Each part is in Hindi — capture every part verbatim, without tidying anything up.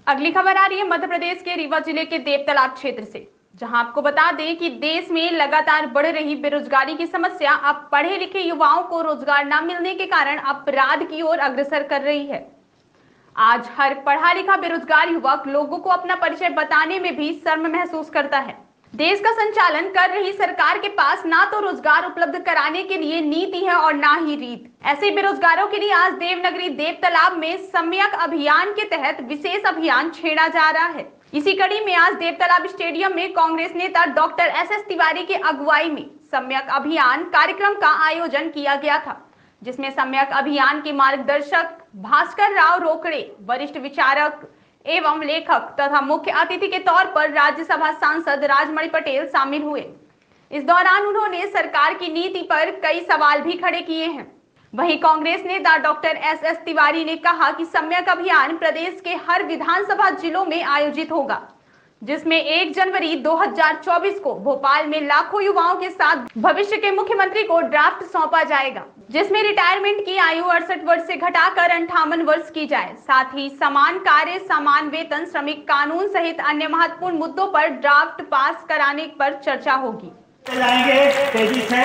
अगली खबर आ रही है मध्य प्रदेश के रीवा जिले के देवतालाब क्षेत्र से, जहां आपको बता दें कि देश में लगातार बढ़ रही बेरोजगारी की समस्या अब पढ़े लिखे युवाओं को रोजगार न मिलने के कारण अपराध की ओर अग्रसर कर रही है। आज हर पढ़ा लिखा बेरोजगार युवक लोगों को अपना परिचय बताने में भी शर्म महसूस करता है। देश का संचालन कर रही सरकार के पास ना तो रोजगार उपलब्ध कराने के लिए नीति है और ना ही रीत। ऐसे बेरोजगारों के लिए आज देवनगरी देवतालाब में सम्यक अभियान के तहत विशेष अभियान छेड़ा जा रहा है। इसी कड़ी में आज देवतालाब स्टेडियम में कांग्रेस नेता डॉक्टर एस एस तिवारी की अगुवाई में सम्यक अभियान कार्यक्रम का आयोजन किया गया था, जिसमें सम्यक अभियान के मार्गदर्शक भास्कर राव रोकड़े, वरिष्ठ विचारक एवं लेखक तथा मुख्य अतिथि के तौर पर राज्यसभा सांसद राजमणि पटेल शामिल हुए। इस दौरान उन्होंने सरकार की नीति पर कई सवाल भी खड़े किए हैं। वहीं कांग्रेस नेता डॉक्टर एस एस तिवारी ने कहा कि सम्यक अभियान प्रदेश के हर विधानसभा जिलों में आयोजित होगा, जिसमें एक जनवरी दो हज़ार चौबीस को भोपाल में लाखों युवाओं के साथ भविष्य के मुख्यमंत्री को ड्राफ्ट सौंपा जाएगा, जिसमें रिटायरमेंट की आयु अड़सठ वर्ष से घटाकर अंठावन वर्ष की जाए। साथ ही समान कार्य, समान वेतन, श्रमिक कानून सहित अन्य महत्वपूर्ण मुद्दों पर ड्राफ्ट पास कराने पर चर्चा होगी। तेजी से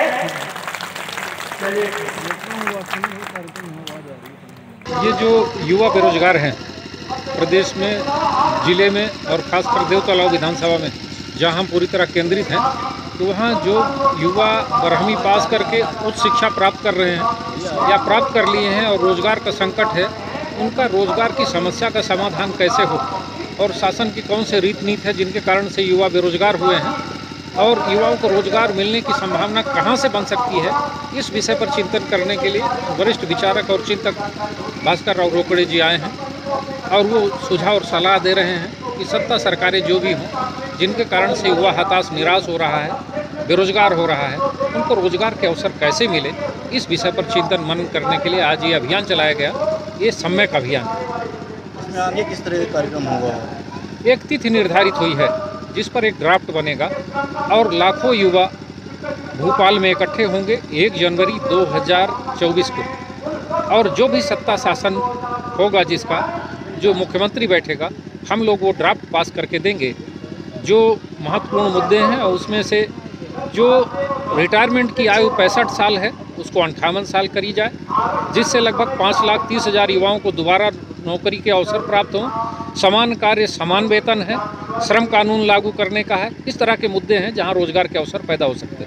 ये जो युवा बेरोजगार हैं प्रदेश में, जिले में और खासकर देवतालाब विधानसभा में जहां हम पूरी तरह केंद्रित हैं, तो वहां जो युवा बारहवीं पास करके उच्च शिक्षा प्राप्त कर रहे हैं या प्राप्त कर लिए हैं और रोजगार का संकट है, उनका रोजगार की समस्या का समाधान कैसे हो और शासन की कौन से रीति नीति है जिनके कारण से युवा बेरोजगार हुए हैं और युवाओं को रोजगार मिलने की संभावना कहां से बन सकती है, इस विषय पर चिंतन करने के लिए वरिष्ठ विचारक और चिंतक भास्कर राव रोकड़े जी आए हैं और वो सुझाव और सलाह दे रहे हैं कि सत्ता सरकारें जो भी हों, जिनके कारण से युवा हताश निराश हो रहा है, बेरोजगार हो रहा है, उनको रोजगार के अवसर कैसे मिले, इस विषय पर चिंतन मनन करने के लिए आज ये अभियान चलाया गया। ये सम्यक अभियान, इसमें आगे किस तरह का कार्यक्रम होगा? एक तिथि निर्धारित हुई है जिस पर एक ड्राफ्ट बनेगा और लाखों युवा भोपाल में इकट्ठे होंगे एक जनवरी दो हज़ार चौबीस को, और जो भी सत्ता शासन होगा, जिसका जो मुख्यमंत्री बैठेगा, हम लोग वो ड्राफ्ट पास करके देंगे। जो महत्वपूर्ण मुद्दे हैं और उसमें से जो रिटायरमेंट की आयु पैंसठ साल है उसको अंठावन साल करी जाए, जिससे लगभग पाँच लाख तीस हज़ार युवाओं को दोबारा नौकरी के अवसर प्राप्त हों। समान कार्य, समान वेतन है, श्रम कानून लागू करने का है। इस तरह के मुद्दे हैं जहां रोजगार के अवसर पैदा हो सकते हैं।